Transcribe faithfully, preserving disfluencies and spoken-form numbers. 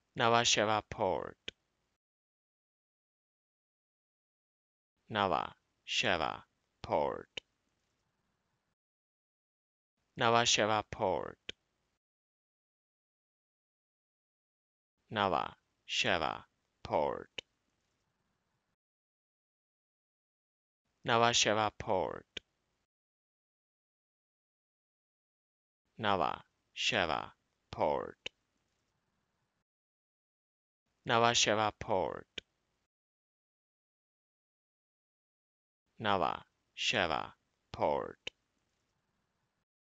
Nhava Sheva Port, Nhava Sheva Port, Nhava Sheva Port, Nhava Sheva Port, Nhava Sheva Port, Nhava Sheva Port, Nhava Sheva Port, Nhava Sheva Port.